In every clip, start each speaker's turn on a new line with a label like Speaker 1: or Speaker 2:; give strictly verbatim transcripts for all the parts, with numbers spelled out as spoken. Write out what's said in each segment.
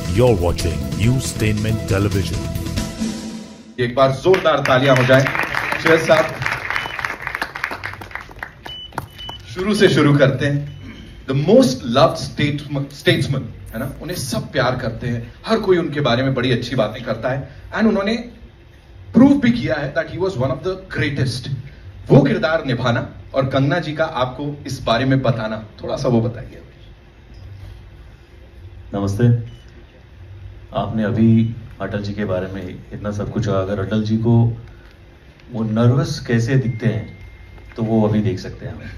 Speaker 1: You're watching Newstainment Television.
Speaker 2: एक बार जोरदार तालियां हो जाएं। श्रेयस साहब, शुरू से शुरू करते हैं। द मोस्ट लव्ड स्टेट्समैन है ना, उन्हें सब प्यार करते हैं, हर कोई उनके बारे में बड़ी अच्छी बातें करता है एंड उन्होंने प्रूव भी किया है that he was one of the greatest. वो किरदार निभाना और कंगना जी का आपको इस बारे में बताना, थोड़ा सा वो बताइए।
Speaker 3: नमस्ते। आपने अभी अटल जी के बारे में इतना सब कुछ कहा। अगर अटल जी को वो नर्वस कैसे दिखते हैं तो वो अभी देख सकते हैं हमें।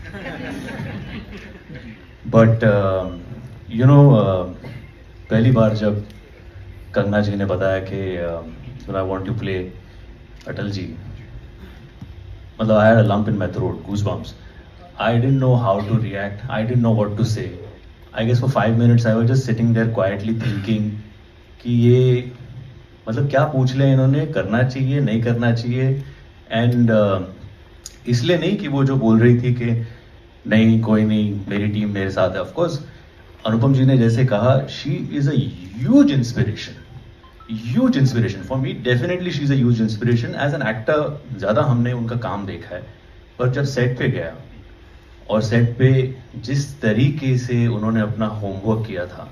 Speaker 3: बट यू नो पहली बार जब कंगना जी ने बताया कि I want to play Atal ji, मतलब I had a lump in my throat, goosebumps. I didn't know how to react, I didn't know what to say. I guess for five minutes I was just sitting there quietly thinking कि ये मतलब क्या पूछ ले इन्होंने, करना चाहिए नहीं करना चाहिए। एंड uh, इसलिए नहीं कि वो जो बोल रही थी कि नहीं कोई नहीं, मेरी टीम मेरे साथ है। ऑफ कोर्स अनुपम जी ने जैसे कहा, she is a huge inspiration, huge inspiration for me. Definitely she is a huge inspiration. As an actor ज्यादा हमने उनका काम देखा है, पर जब सेट पे गया और सेट पे जिस तरीके से उन्होंने अपना होमवर्क किया था,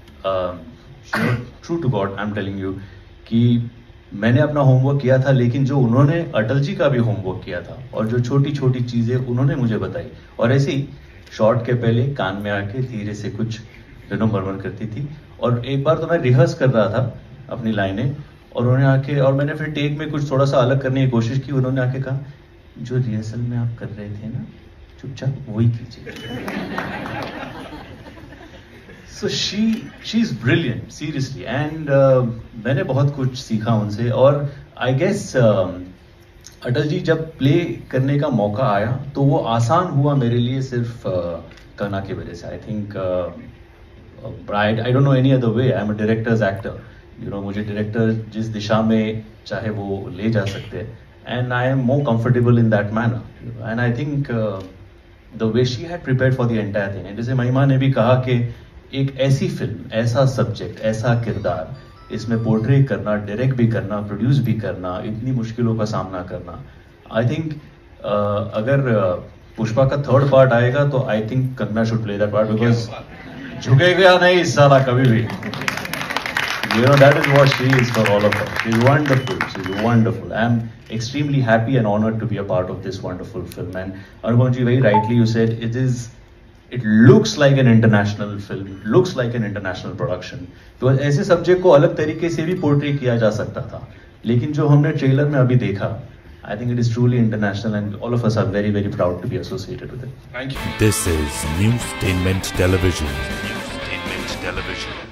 Speaker 3: true to God I am telling you कि मैंने अपना होमवर्क किया था, लेकिन जो उन्होंने अटल जी का भी होमवर्क किया था और जो छोटी छोटी चीजें उन्होंने मुझे बताई, और ऐसे ही शॉट के पहले कान में आके धीरे से कुछ दोनों मरमर करती थी। और एक बार तो मैं रिहर्स कर रहा था अपनी लाइनें, और उन्होंने आके, और मैंने फिर टेक में कुछ थोड़ा सा अलग करने की कोशिश की। उन्होंने आके कहा, जो रिहर्सल में आप कर रहे थे ना, चुपचाप वही कीजिए। So she she's brilliant, seriously, and uh, मैंने बहुत कुछ सीखा उनसे। और I guess uh, Atal ji जब प्ले करने का मौका आया तो वो आसान हुआ मेरे लिए सिर्फ uh, कंगना की वजह से। I think I I don't know any other way. I am a director's actor, you know, मुझे डायरेक्टर जिस दिशा में चाहे वो ले जा सकते हैं, and I am more comfortable in that manner. And I think the way she had prepared for the entire thing. जैसे महिमा ने भी कहा कि एक ऐसी फिल्म, ऐसा सब्जेक्ट, ऐसा किरदार, इसमें पोर्ट्रे करना, डायरेक्ट भी करना, प्रोड्यूस भी करना, इतनी मुश्किलों का सामना करना। आई थिंक uh, अगर uh, पुष्पा का थर्ड पार्ट आएगा तो I think Kangana should play that part, because झुकेगा नहीं इस साला कभी भी। You know, that is what she is for all of us. She's wonderful. She's wonderful. I am extremely happy and honored to be a part of this wonderful film. And Anupam ji, very rightly you said, it is It looks like an international film, looks like an international production. तो ऐसे subject को अलग तरीके से भी portray किया जा सकता था, लेकिन जो हमने ट्रेलर में अभी देखा, I think it is truly international, and all of us are very, very proud to be associated with it.
Speaker 2: Thank you.
Speaker 1: This is Newstainment Television. Newstainment Television.